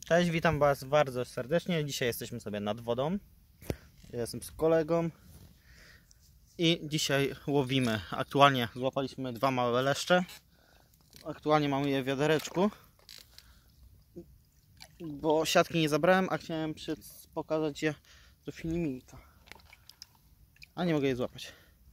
Cześć, witam Was bardzo serdecznie. Dzisiaj jesteśmy sobie nad wodą. Ja jestem z kolegą i dzisiaj łowimy. Aktualnie złapaliśmy 2 małe leszcze. Aktualnie mamy je w wiadereczku, bo siatki nie zabrałem, a chciałem pokazać je do filmika. A nie mogę je złapać.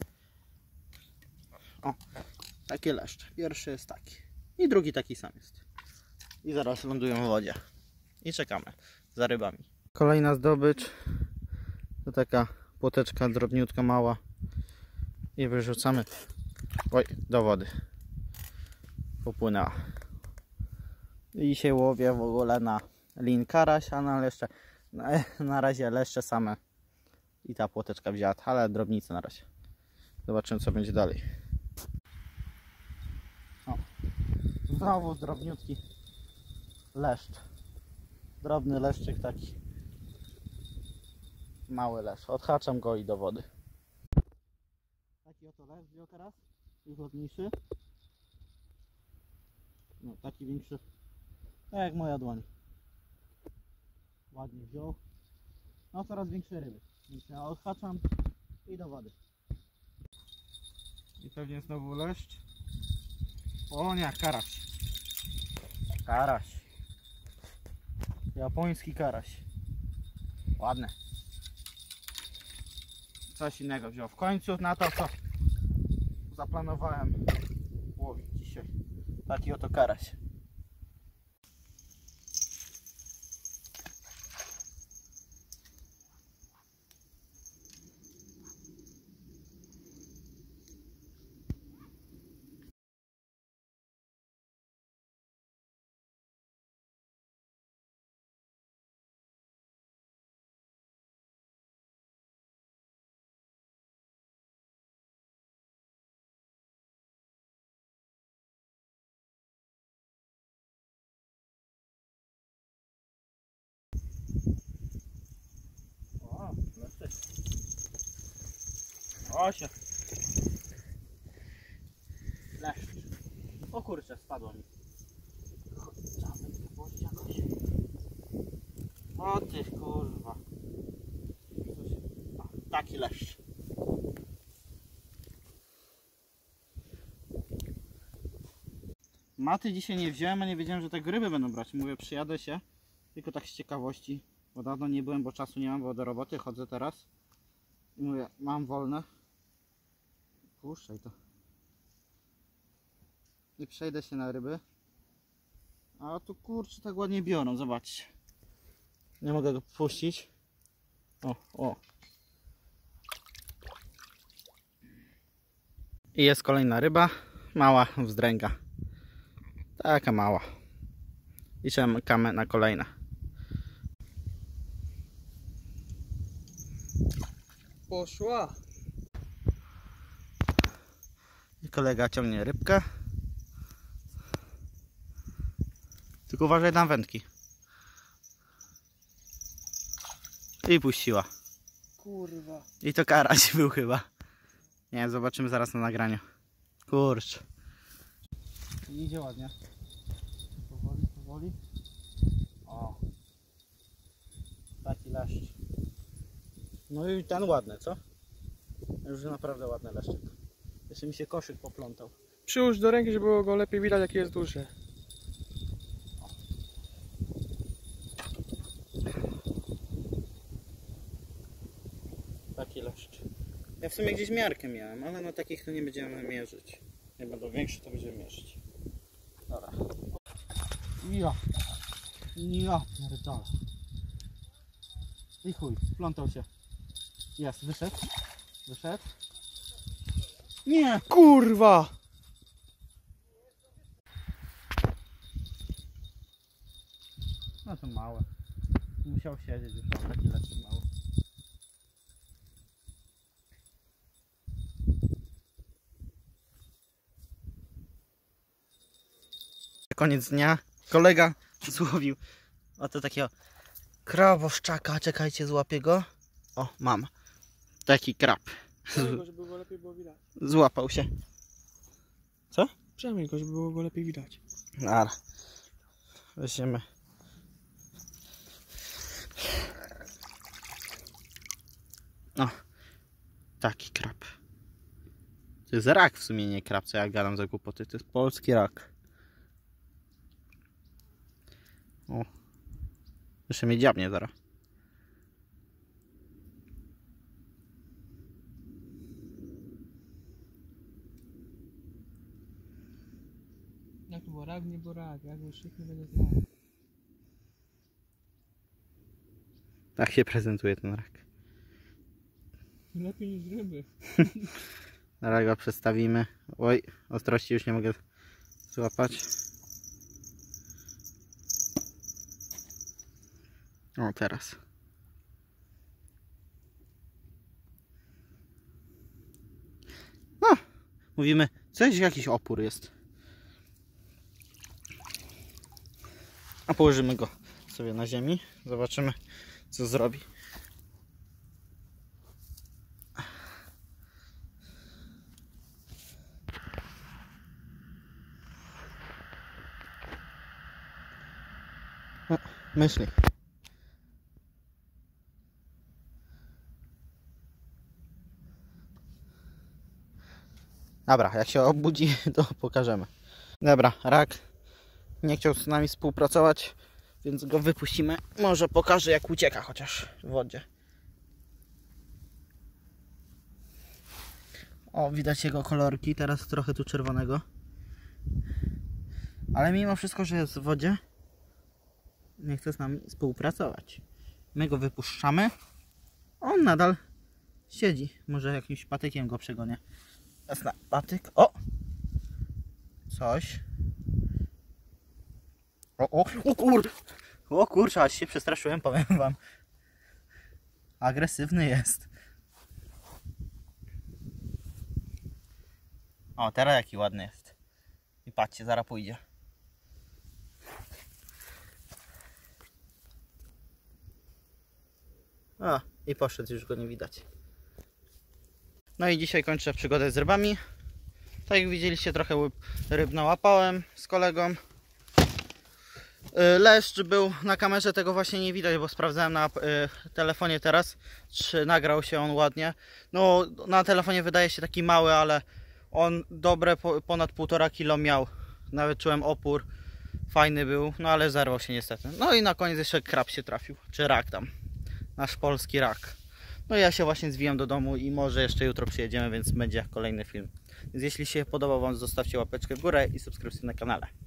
O, takie leszcze. Pierwszy jest taki i drugi taki sam jest. I zaraz lądują w wodzie. I czekamy za rybami. Kolejna zdobycz to taka płoteczka drobniutka, mała. I wyrzucamy do wody. Popłynęła. I dzisiaj łowię w ogóle na lin karaś, a na leszcze na razie leszcze same. I ta płoteczka wzięła, ale drobnice na razie. Zobaczymy, co będzie dalej. O, znowu drobniutki leszcz. Drobny leszczyk taki. Mały leszcz. Odhaczam go i do wody. Taki oto leszcz wziął teraz. Już ładniejszy. No, taki większy. Tak jak moja dłoń. Ładnie wziął. No, coraz większe ryby. Więc ja odhaczam i do wody. I pewnie znowu leszcz. O nie, karaś. Karaś. Japoński karaś. Ładne. Coś innego wziął w końcu na to, co zaplanowałem łowić dzisiaj. Taki oto karaś. O, się. Leszcz. O kurczę, spadło mi. Trzeba będzie położyć jakoś. O ty kurwa. O, taki leszcz. Maty dzisiaj nie wziąłem, a nie wiedziałem, że te ryby będą brać. Mówię, przyjadę się. Tylko tak z ciekawości. Bo dawno nie byłem, bo czasu nie mam, bo do roboty chodzę teraz. I mówię, mam wolne. Puszczaj to. I przejdę się na ryby. A tu kurczę tak ładnie biorą, zobaczcie. Nie mogę go puścić. O. I jest kolejna ryba. Mała wzdręga. Taka mała. I czekamy na kolejne. Poszła. I kolega ciągnie rybkę. Tylko uważaj na wędki. I puściła. Kurwa. I to karaś był chyba. Nie wiem, zobaczymy zaraz na nagraniu. Kurczę. Idzie ładnie. Powoli. O. Taki leszcz. No i ten ładny, co? Już naprawdę ładny leszczyk. Jeszcze mi się koszyk poplątał. Przyłóż do ręki, żeby było go lepiej widać, jaki jest duży. Taki leszcz. Ja w sumie gdzieś miarkę miałem, ale na takich to nie będziemy mierzyć. Jak będą większe, to będziemy mierzyć. Dobra. Ja pierdolę. I chuj, plątał się. Jest, wyszedł. Nie! Kurwa! No to małe. Musiał siedzieć już, taki leszcz mały. Koniec dnia. Kolega złowił oto takiego krawoszczaka. Czekajcie, złapię go. O, mam. Taki krab. Przemyj go, żeby go lepiej było widać. Złapał się. Co? Przemyj go, żeby było go lepiej widać. Dobra. Weźmiemy O, taki krab. To jest rak w sumie, nie krab, co ja gadam za głupoty. To jest polski rak. O, jeszcze mnie dziabnie zaraz. Jak to było rak, nie było rak. Jak był szyk, nie będzie rak. Tak się prezentuje ten rak. Lepiej niż ryby. Zaraz go przedstawimy. Oj, ostrości już nie mogę złapać. O, teraz. No, mówimy, coś, jakiś opór jest. A położymy go sobie na ziemi. Zobaczymy, co zrobi. O, myśli. Dobra, jak się obudzi, to pokażemy. Dobra, rak nie chciał z nami współpracować, więc go wypuścimy. Może pokażę, jak ucieka chociaż w wodzie. O, widać jego kolorki, teraz trochę tu czerwonego. Ale mimo wszystko, że jest w wodzie, nie chce z nami współpracować. My go wypuszczamy. On nadal siedzi. Może jakimś patykiem go przegonię. Jasna, patyk. O! Coś. O kurczę, aż się przestraszyłem, powiem wam. Agresywny jest. O, teraz jaki ładny jest. I patrzcie, zaraz pójdzie. O, i poszedł, już go nie widać. No i dzisiaj kończę przygodę z rybami. Tak jak widzieliście, trochę ryb nałapałem z kolegą. Leszcz był na kamerze, tego właśnie nie widać, bo sprawdzałem na telefonie teraz, czy nagrał się on ładnie. No, na telefonie wydaje się taki mały, ale on dobre ponad 1,5 kg miał. Nawet czułem opór. Fajny był, no ale zerwał się niestety. No i na koniec jeszcze krab się trafił, czy rak tam. Nasz polski rak. No ja się właśnie zwijam do domu i może jeszcze jutro przyjedziemy, więc będzie kolejny film. Więc jeśli się podobał wam, zostawcie łapeczkę w górę i subskrypcję na kanale.